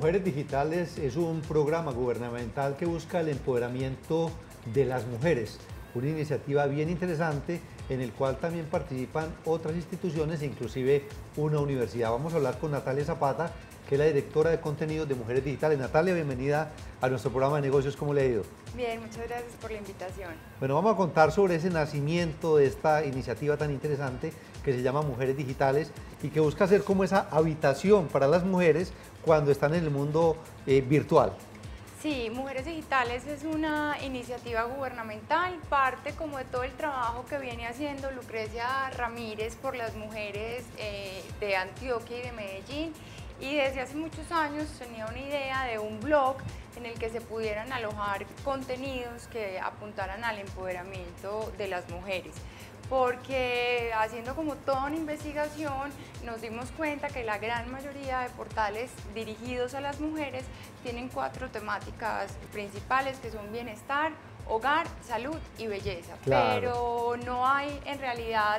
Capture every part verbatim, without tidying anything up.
Mujeres Digitales es un programa gubernamental que busca el empoderamiento de las mujeres, una iniciativa bien interesante en el cual también participan otras instituciones e inclusive una universidad. Vamos a hablar con Natalia Zapata, que es la directora de contenidos de Mujeres Digitales. Natalia, bienvenida a nuestro programa de negocios. ¿Cómo le ha ido? Bien, muchas gracias por la invitación. Bueno, vamos a contar sobre ese nacimiento de esta iniciativa tan interesante que se llama Mujeres Digitales y que busca ser como esa habitación para las mujeres cuando están en el mundo eh, virtual. Sí, Mujeres Digitales es una iniciativa gubernamental, parte como de todo el trabajo que viene haciendo Lucrecia Ramírez por las mujeres eh, de Antioquia y de Medellín, y desde hace muchos años tenía una idea de un blog en el que se pudieran alojar contenidos que apuntaran al empoderamiento de las mujeres. Porque haciendo como toda una investigación nos dimos cuenta que la gran mayoría de portales dirigidos a las mujeres tienen cuatro temáticas principales, que son bienestar, hogar, salud y belleza. Claro. Pero no hay en realidad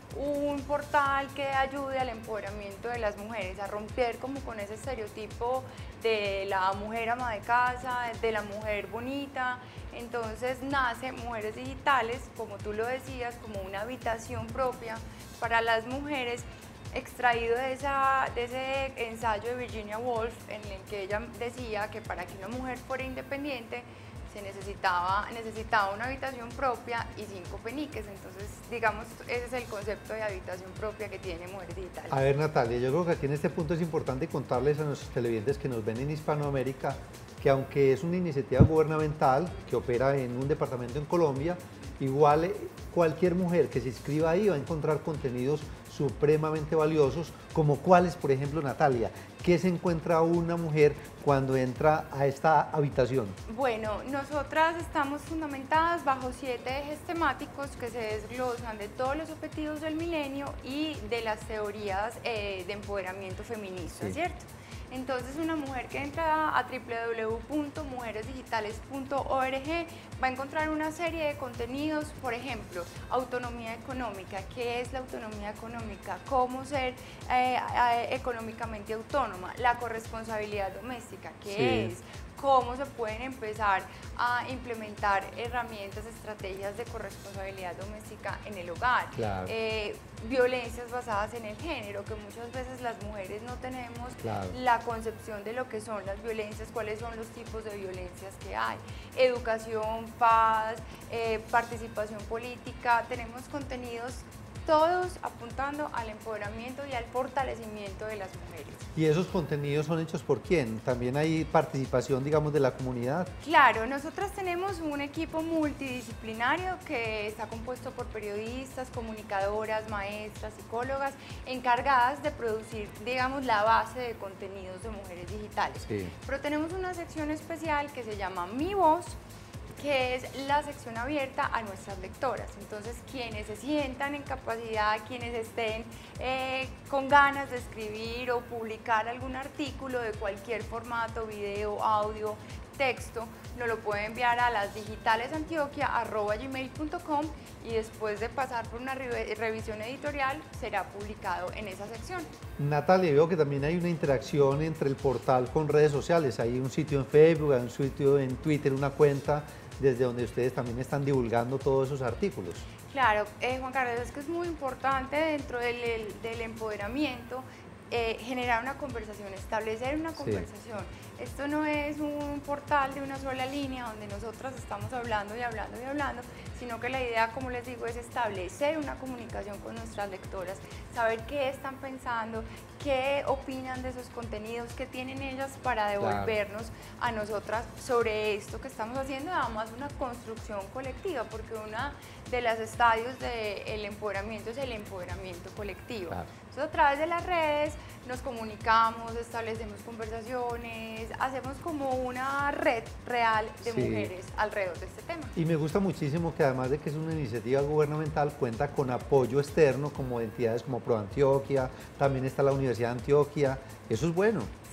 un portal que ayude al empoderamiento de las mujeres, a romper como con ese estereotipo de la mujer ama de casa, de la mujer bonita. Entonces nace Mujeres Digitales, como tú lo decías, como una habitación propia para las mujeres, extraído de, esa, de ese ensayo de Virginia Woolf, en el que ella decía que para que una mujer fuera independiente se necesitaba, necesitaba una habitación propia y cinco peniques. Entonces, digamos, ese es el concepto de habitación propia que tiene Mujeres Digitales. A ver, Natalia, yo creo que aquí en este punto es importante contarles a nuestros televidentes que nos ven en Hispanoamérica que aunque es una iniciativa gubernamental que opera en un departamento en Colombia, igual cualquier mujer que se inscriba ahí va a encontrar contenidos supremamente valiosos, como cuáles, por ejemplo, Natalia, ¿qué se encuentra una mujer cuando entra a esta habitación? Bueno, nosotras estamos fundamentadas bajo siete ejes temáticos que se desglosan de todos los objetivos del milenio y de las teorías eh, de empoderamiento feminista, sí. ¿Cierto? Entonces, una mujer que entra a w w w punto mujeres digitales punto org va a encontrar una serie de contenidos, por ejemplo, autonomía económica. ¿Qué es la autonomía económica? ¿Cómo ser eh, eh, económicamente autónoma? La corresponsabilidad doméstica, ¿qué sí. es? Cómo se pueden empezar a implementar herramientas, estrategias de corresponsabilidad doméstica en el hogar. Claro. Eh, violencias basadas en el género, que muchas veces las mujeres no tenemos claro. la concepción de lo que son las violencias, cuáles son los tipos de violencias que hay. Educación, paz, eh, participación política, tenemos contenidos todos apuntando al empoderamiento y al fortalecimiento de las mujeres. ¿Y esos contenidos son hechos por quién? ¿También hay participación, digamos, de la comunidad? Claro, nosotras tenemos un equipo multidisciplinario que está compuesto por periodistas, comunicadoras, maestras, psicólogas, encargadas de producir, digamos, la base de contenidos de Mujeres Digitales. Sí. Pero tenemos una sección especial que se llama Mi Voz, que es la sección abierta a nuestras lectoras. Entonces, quienes se sientan en capacidad, quienes estén eh, con ganas de escribir o publicar algún artículo de cualquier formato, video, audio, texto, nos lo puede enviar a las digitalesanTioquia arroba gmail punto com y después de pasar por una re revisión editorial será publicado en esa sección. Natalia, veo que también hay una interacción entre el portal con redes sociales. Hay un sitio en Facebook, hay un sitio en Twitter, una cuenta desde donde ustedes también están divulgando todos esos artículos. Claro, eh, Juan Carlos, es que es muy importante dentro del, del, del empoderamiento eh, generar una conversación, establecer una conversación. Sí. Esto no es un portal de una sola línea donde nosotras estamos hablando y hablando y hablando, sino que la idea, como les digo, es establecer una comunicación con nuestras lectoras, saber qué están pensando, qué opinan de esos contenidos, qué tienen ellas para devolvernos claro. a nosotras sobre esto que estamos haciendo, además una construcción colectiva, porque una de los estadios del empoderamiento es el empoderamiento colectivo. Claro. Entonces, a través de las redes nos comunicamos, establecemos conversaciones, hacemos como una red real de sí. mujeres alrededor de este tema. Y me gusta muchísimo que además de que es una iniciativa gubernamental, cuenta con apoyo externo como entidades como ProAntioquia, también está la Universidad de Antioquia, eso es bueno.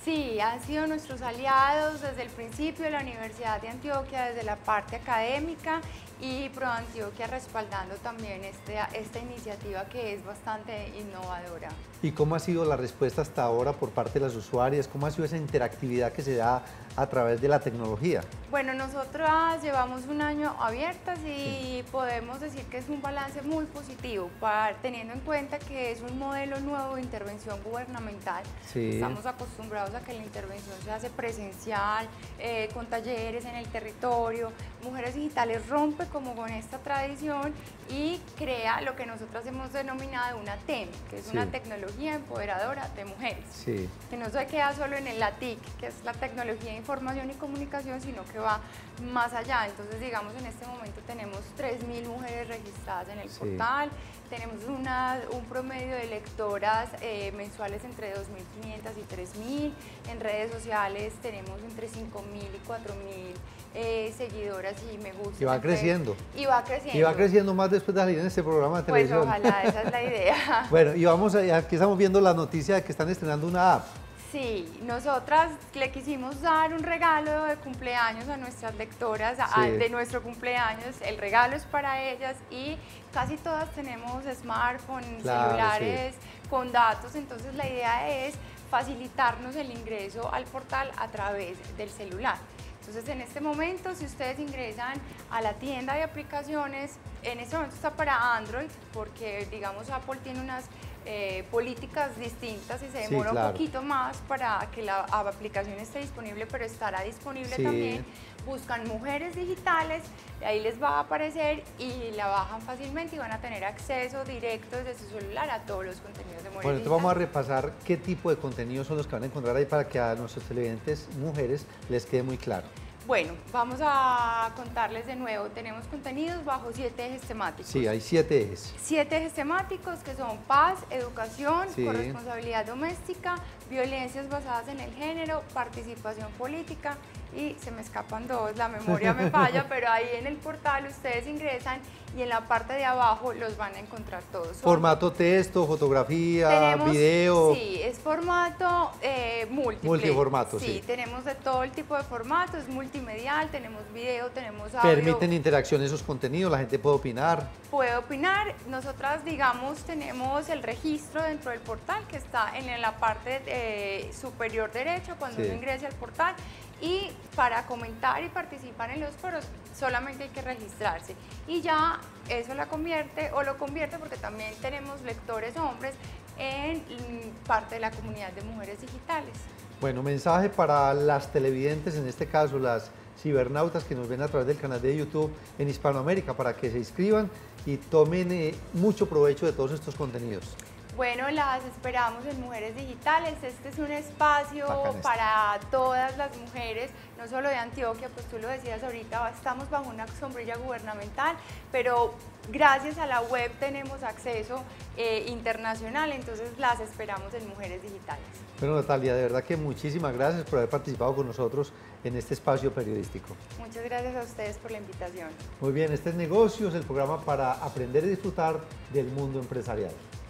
Sí, han sido nuestros aliados desde el principio de la Universidad de Antioquia, desde la parte académica, y ProAntioquia respaldando también este, esta iniciativa que es bastante innovadora. ¿Y cómo ha sido la respuesta hasta ahora por parte de las usuarias? ¿Cómo ha sido esa interactividad que se da a través de la tecnología? Bueno, nosotras llevamos un año abiertas y sí. podemos decir que es un balance muy positivo, para, teniendo en cuenta que es un modelo nuevo de intervención gubernamental. Sí. Estamos acostumbrados a que la intervención se hace presencial, eh, con talleres en el territorio. Mujeres Digitales rompe como con esta tradición y crea lo que nosotros hemos denominado una T E M, que es sí. una tecnología empoderadora de mujeres, sí. que no se queda solo en el la T I C, que es la tecnología de información y comunicación, sino que va más allá. Entonces, digamos, en este momento tenemos tres mil mujeres registradas en el sí. portal, tenemos una, un promedio de lectoras eh, mensuales entre dos mil quinientas y tres mil, en redes sociales tenemos entre cinco mil y cuatro mil eh, seguidoras y me gusta. Y va creciendo. Y va creciendo. Y va creciendo más después de salir en este programa de televisión. Pues ojalá, esa es la idea. Bueno, y vamos, a, aquí estamos viendo la noticia de que están estrenando una app. Sí, nosotras le quisimos dar un regalo de cumpleaños a nuestras lectoras, sí. a, de nuestro cumpleaños, el regalo es para ellas y casi todas tenemos smartphones, claro, celulares sí. con datos, entonces la idea es facilitarnos el ingreso al portal a través del celular. Entonces, en este momento, si ustedes ingresan a la tienda de aplicaciones, en este momento está para Android, porque, digamos, Apple tiene unas eh, políticas distintas y se demora sí, claro. un poquito más para que la aplicación esté disponible, pero estará disponible sí. también. Buscan Mujeres Digitales, ahí les va a aparecer y la bajan fácilmente y van a tener acceso directo desde su celular a todos los contenidos de Mujeres Bueno, Digitales. entonces vamos a repasar qué tipo de contenidos son los que van a encontrar ahí para que a nuestros televidentes mujeres les quede muy claro. Bueno, vamos a contarles de nuevo, tenemos contenidos bajo siete ejes temáticos. Sí, hay siete ejes. Siete ejes temáticos que son paz, educación, sí. corresponsabilidad doméstica, violencias basadas en el género, participación política y se me escapan dos, la memoria me falla, pero ahí en el portal ustedes ingresan y en la parte de abajo los van a encontrar todos. Formato texto, fotografía, tenemos, video. Sí, es formato eh, múltiple. Multiformato, sí, sí. Tenemos de todo el tipo de formatos, es multimedial, tenemos video, tenemos audio. Permiten interacción esos contenidos, la gente puede opinar. Puede opinar, nosotras digamos tenemos el registro dentro del portal que está en la parte eh, superior derecha cuando sí. uno ingresa al portal. Y para comentar y participar en los foros solamente hay que registrarse y ya eso la convierte o lo convierte porque también tenemos lectores hombres en parte de la comunidad de Mujeres Digitales. Bueno, mensaje para las televidentes, en este caso las cibernautas que nos ven a través del canal de YouTube en Hispanoamérica para que se inscriban y tomen eh, mucho provecho de todos estos contenidos. Bueno, las esperamos en Mujeres Digitales. Este es un espacio para todas las mujeres, no solo de Antioquia, pues tú lo decías ahorita, estamos bajo una sombrilla gubernamental, pero gracias a la web tenemos acceso eh, internacional, entonces las esperamos en Mujeres Digitales. Bueno, Natalia, de verdad que muchísimas gracias por haber participado con nosotros en este espacio periodístico. Muchas gracias a ustedes por la invitación. Muy bien, este es Negocios, el programa para aprender y disfrutar del mundo empresarial.